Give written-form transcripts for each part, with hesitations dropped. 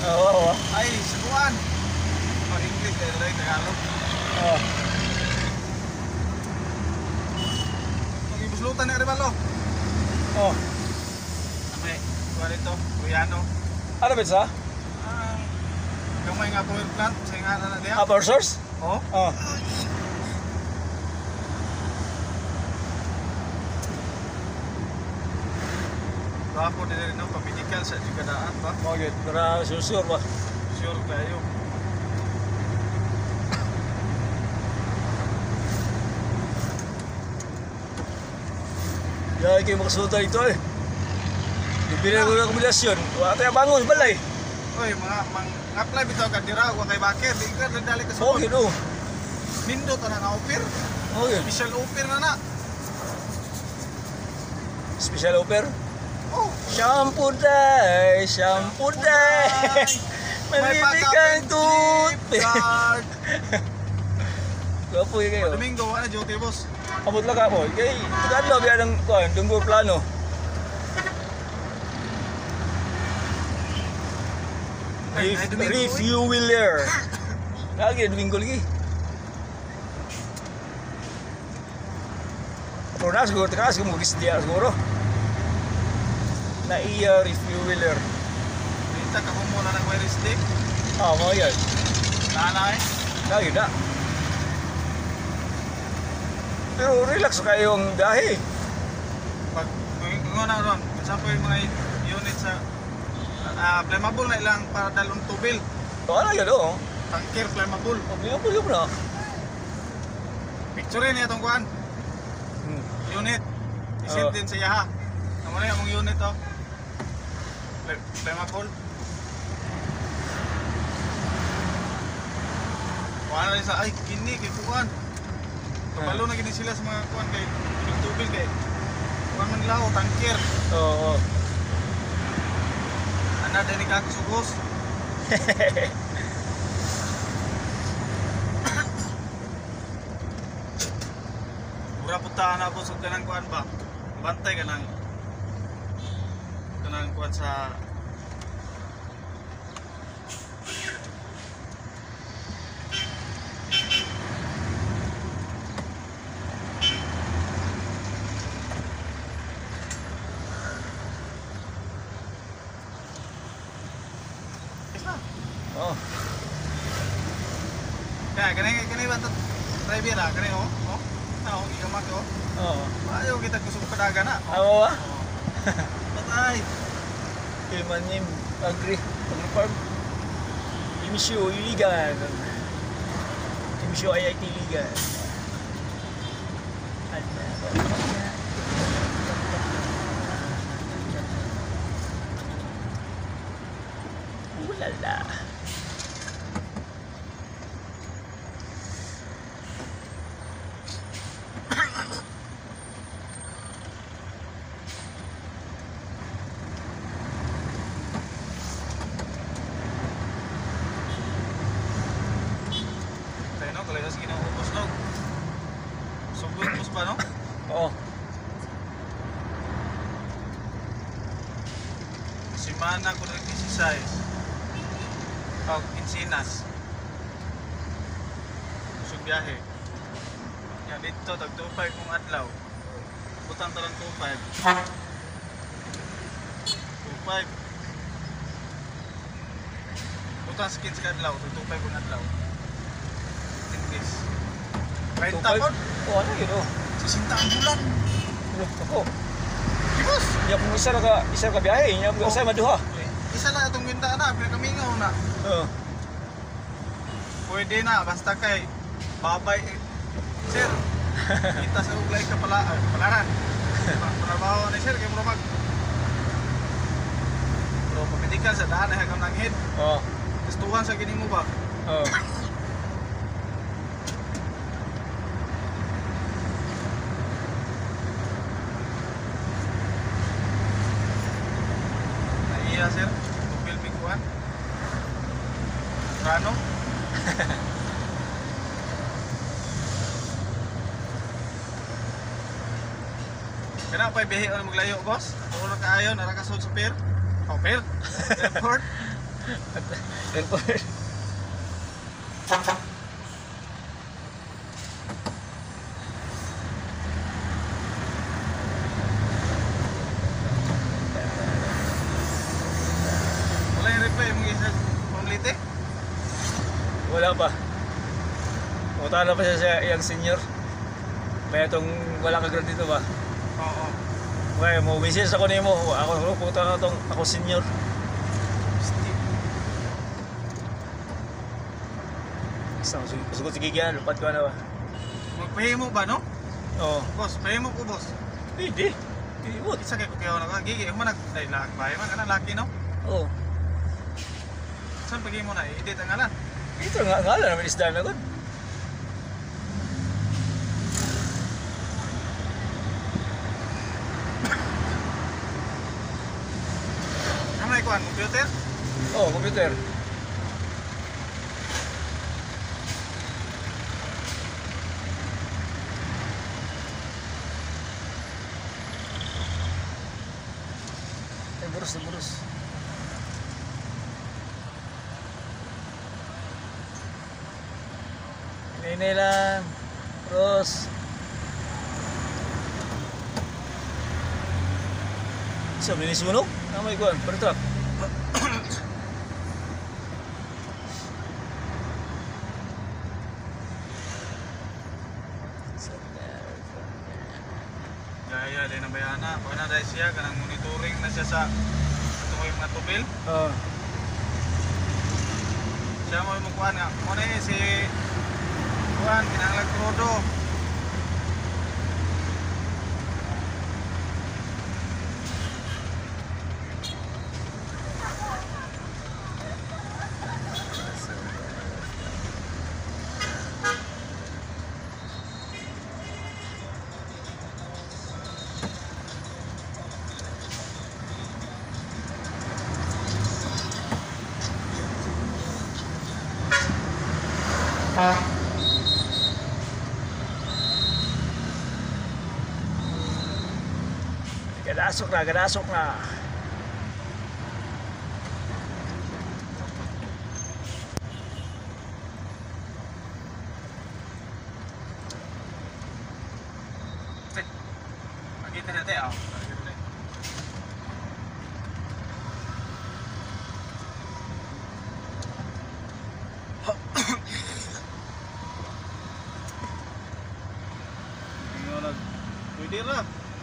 Oo. Ay, sabuan. Oh, English kaya rin Tagalog. Oo. Mag-ibuslutan ni Aribalo. Oo. May, kuha nito, Kuyano. Ano ba sa? Gamay nga power plant, sa nga na diya. Power source? Oh, Oo. bapo din rin no, pamedical sa kadaan ba? Okay, para sure ba? Sure kayo. Yan kayo makasunod ito eh. Bibili ko ng kombinasyon. Wala tayo bangon, balay. Oy, mga apply bitaw ka dira wa kay bakir, di ka dali ka Okay, no. Nindot na nga offer. Okay. Special offer na. Special offer. Oh, Shampoo day, shampoo day. Malibigay toothpaste. card. Gapo yun kayo. Domingo wala duty boss. Abot lang ka mo. Kay, tagad biya ng kuhan, dunggo plano. Ay, Domingo, Refueler. Lagi, Domingo lagi. Pero na, siguro, takas, kumugis diya siguro. Na iya refueler. Dita ka mo muna ng wireless stick. Mga yan. Nanay. Lagi na. Pero relax kayong dahi. Pag ngona ron, sa po yung mga unit sa flammable na ilang para dalon tubil. Ano yan o? Tanker flammable. Pagpilihan mo na. Picture niya itong kuhan. Unit. Isend din sa yaha. Naman na yung unit oh. Flammable. Kuhan na rin sa, ay kini kay kuhan. Kabalo na gini sila sa mga kuhan kay tubil kay kuhan man lao, tanker. Oo. Ana din ni kakusugos. Mura puntahan na po sa kanang kuhan ba? Bantay ka ng kuhan sa Oh. kaya kanay ba driver ah, kanay oh. Oh. Ano, igamak oh. Oo. Ayaw kita kusog padaga na. Ano ba? Patay. Ilmanim, agri-farm. Imisyo, iligan. Imisyo, IIT iligan. Ulala. Tayo no, kalay sige nang ubos no. Sumbot ubos pa no? Oo. Simana ko rin 16. Pag Encinas. Kusog biyahe. Yan dito, tag 2.5 kung adlaw. Butang talang 2.5. 2.5. Butang skin sa adlaw, tag 2.5 kung adlaw. English. 30 po? Oo, ano yun oh. 60 ang bulan. Ano, ako. Gibos! Iya kung isa ka biyahe, iya kung isa maduha. Isa na itong bintana, pinakamingaw na. Oo. Pwede na, basta kay babay. Sir, kita sa uglay ka pala, palaran. Trabaho ni sir, kay murabag. Pero pamedical sa daan, hanggang ng head. Oo. Gustuhan sa gini mo ba? Oo. Naiya sir, tupil mikuan. Rano? Kena pa biyahe o maglayo boss? Puro na kaayo, narakasod sa pier. Oh, pier? Airport? Airport. Wala yung reply mo isa pamlite. Wala pa. Pumunta na pa siya sa iyang senior. May itong wala ka grad dito ba? Oo. Okay, mo message ako nimo. Ako pumunta na itong ako senior. Sugod sige yan, lupat ko na ba? Magpahimo ba no? Oo. Boss, pahimo ko boss. Hindi. Hindi mo. Isa kay kukiyaw na ka. Gigi, mo nag ay lakbay man kana laki no. Oo. Saan pagi mo na i-edit ang ngalan? Ito nga ngalan naman isda na gud. Ano ay kuan computer? Oo, computer. Ay, burus na burus. Hinay lang. Burus. So, binis mo no? Namay kuhan, per-truck. Gaya din ang bayana. Kuan na dahil siya kanang monitoring na siya sa tumoy mga tubil. Oo. Siya mo yung kuan nga. Mo na si kuan kinahanglan krodo. Gadasok na, gadasok na. Makita natin oh. Pwede ra.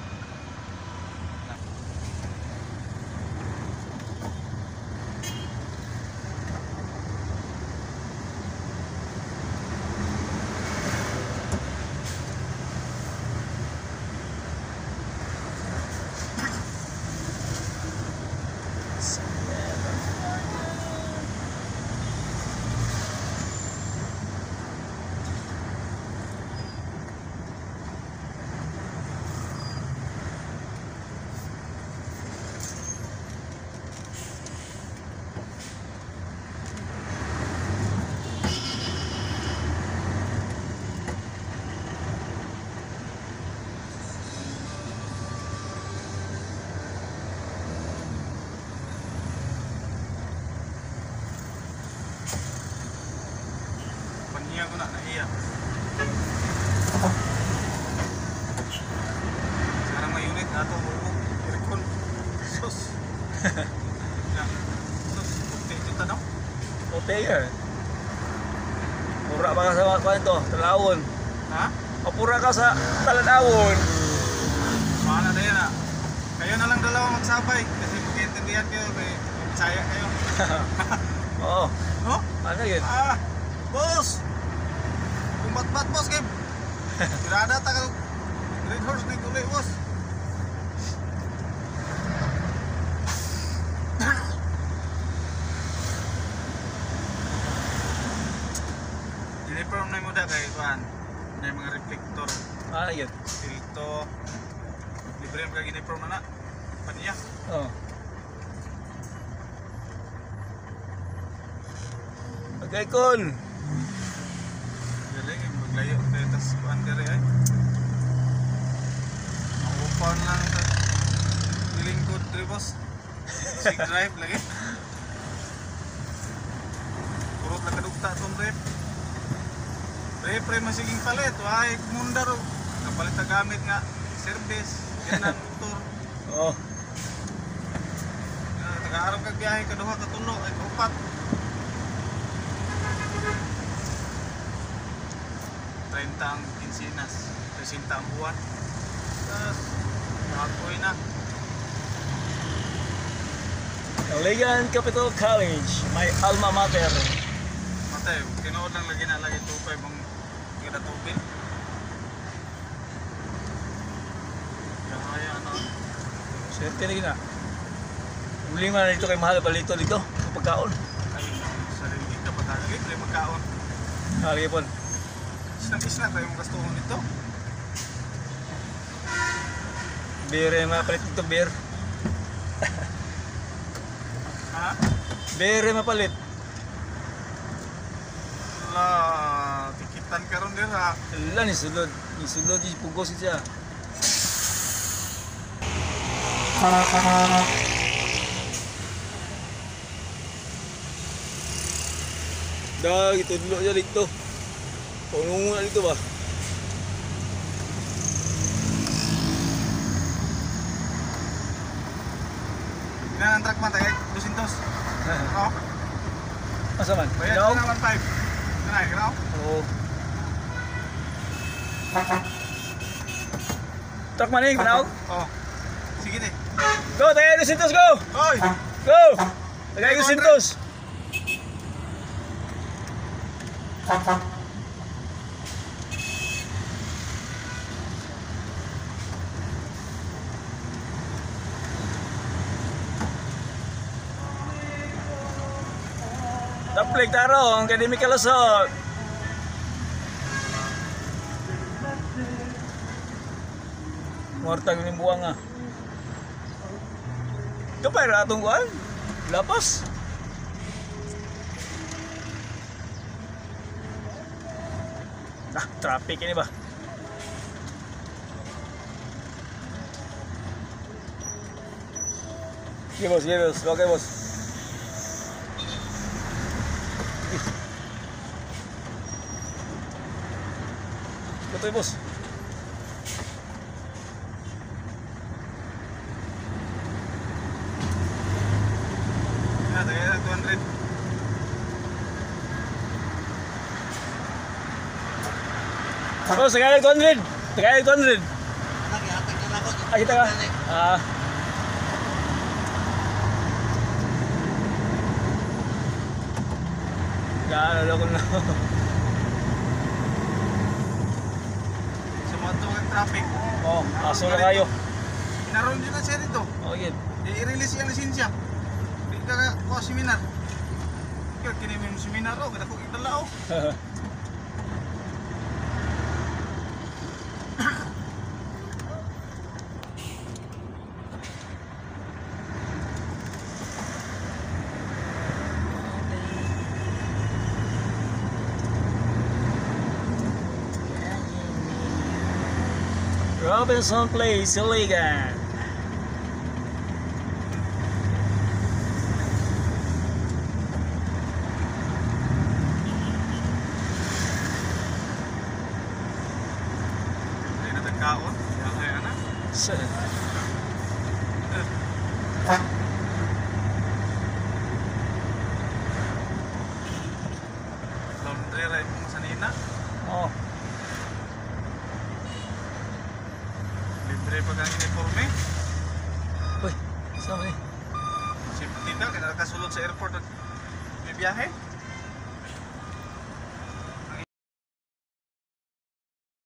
Paniya ko na nahiya. Sekarang may unit na ito. Aircon. Sus. Ya. Sus. Okay, ito tanong. Okay yan. Pura pa ka sa mga kwento, talawon. Ha? Mapura ka sa talanawon. Mahal na yan ah. Kayo na lang dalawa magsabay. Kasi magkaintindihan kayo. May Bisaya kayo. Oo. Oh? Ano yun? Ah! Boss! Kung bat-bat boss game. Tirada ta ka. Red horse ni kulay boss. Uniform na mo da kay kuan. Na mga reflector. Ano yun? Filto. Libre ang uniform na na. Paniya. Oo. Okay, Kun. Galing yung maglayo. Kaya tas kuan dere ay. Maupaw na lang ta. Lingkod dre boss. Sig drive lagi. ta itong rep. Rep masiging palit. Wahai mundar. Kapalit na gamit nga. Service. Ganan motor. Oo. Taga-arap kag biyahe kaduha katulo ay kaupat. 30 ang kinsinas, 30 ang buwan. Tapos, nakakoy na. Ligan Capital College, my alma mater. Matay, tinood lang lagi na lagi 2.5 ang kada tubig. Kaya ano, Swerte na gina. Uli man dito kay mahal palito dito. Ang pagkaon. ay sarili ka pagkakalit, ay magkaon. Lagi po. Isna tayo yung gastuhon nito. Beer eh, mapalit dito beer. Ha? Beer eh, mapalit. Wala, tikitan ka ron din ha. Wala ni sulod. Ni sulod yung pugos siya. Dah, gitu dulu aja dito. Punungan na dito ba? Yan ang truck man, tayo 200. Ano? Masa man? Bayad Ikaw? na 1.5. Kanay, ano? Oo. Truck man eh, kanaw? Oh. Sige din. Go, tagay 200, go! Hoy! Go! Tagay 200. Taplik tarong, academic kalusot. Mortag ni buang ah. Kapay ra atong kuan? Lapas. Nah, traffic ini ba? Sige bos, okay bos. Betul bos. Yan, tayo na 200. Bos, tagay 200. Tagay 200. Ah, kita ka. Ah. Gano ko na. Sumato ang traffic. Oh, aso na kayo. Inaroon din na siya dito. Oh, yun. I-release yung lisensya. Di ka ko seminar. Kaya kinimi yung seminar o, kada ko italao. Robinson Place, Iligan. Hindi na tagkaon. Kaya na. Laundry ride mo sa nina. Oh, Libre pa kang uniforme. uy, sama ni. Safety ka, kaya nakasulod sa airport at may biyahe.